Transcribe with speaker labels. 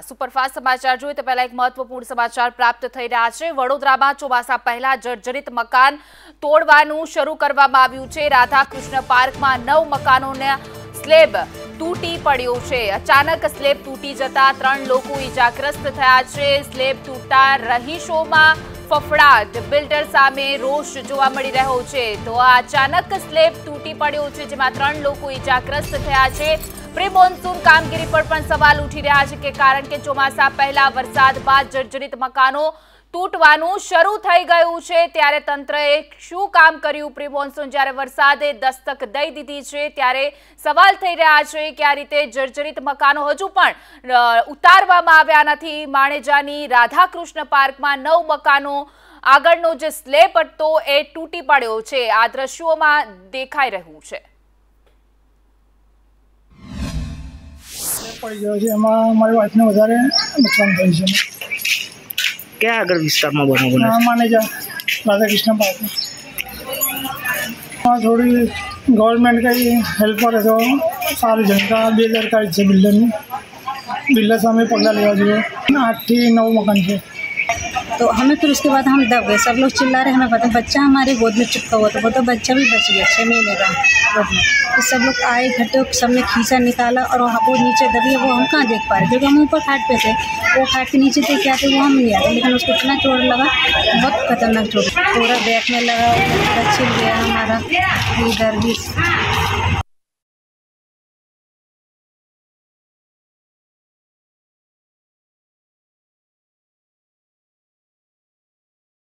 Speaker 1: Superfast સમાચાર જોઈએ તો પહેલા એક મહત્વપૂર્ણ સમાચાર પ્રાપ્ત થઈ રહ્યા છે। વડોદરામાં ચોમાસા પહેલા જર્જરિત મકાન તોડવાનું શરૂ કરવામાં આવ્યું છે। રાધાકૃષ્ણ પાર્કમાં 9 મકાનોના સ્લેબ તૂટી પડ્યો છે। અચાનક સ્લેબ તૂટી જતા 3 લોકો ઈજાગ્રસ્ત થયા છે। સ્લેબ તૂટતા રહીશોમાં ફફડાટ, બિલ્ડર સામે રોષ જોવા મળી રહ્યો છે। તો આ અચાનક સ્લેબ તૂટી પડ્યો છે જેમાં 3 લોકો ઈજાગ્રસ્ત થયા છે। પ્રી મોન્સૂન કામગીરી પર પણ સવાલ ઉઠી રહ્યા છે કે કારણ કે ચોમાસા પહેલા વરસાદ બાદ જર્જરિત મકાનો તૂટવાનું શરૂ થઈ ગયું છે ત્યારે તંત્રએ શું કામ કર્યું। પ્રી મોન્સૂન જ્યારે વરસાદે દસ્તક દઈ દીધી છે ત્યારે સવાલ થઈ રહ્યા છે કે આ રીતે જર્જરિત મકાનો હજુ પણ ઉતારવામાં આવ્યા નથી। માણેજાની રાધાકૃષ્ણ પાર્કમાં 9 મકાનો આગળનો જે સ્લેબ હતો એ તૂટી પડ્યો છે। આ દ્રશ્યોમાં દેખાઈ રહ્યું છે।
Speaker 2: पड़ गया है हमारे वाइफ ने વધારે नुकसान થયું છે।
Speaker 3: क्या अगर विस्ताરમાં બનો
Speaker 2: माने जा राधा कृष्ण पार्क में थोड़ी गवर्नमेंट का हेल्प करे तो सारी जनता बेदरकारी છે बिल्डर सामने पगला लेवा જોઈએ। 8 થી 9 मकान છે
Speaker 4: तो हमें फिर उसके बाद हम दब गए। सब लोग चिल्ला रहे, हमें पता बच्चा हमारे गोद में चिपका हुआ था, वो तो बच्चा भी बच गया 6 महीने का गोद में। तो सब लोग आए इकट्ठे, सबने खींचा निकाला और वो नीचे दबी है वो हम कहाँ देख पा रहे क्योंकि हम ऊपर खाट पे थे। वो खाट के नीचे थे क्या थे वो हम नहीं आते, लेकिन उसको इतना चोट लगा, बहुत खतरनाक चोट, पूरा बैक में लगा, छिल गया हमारा इधर भी।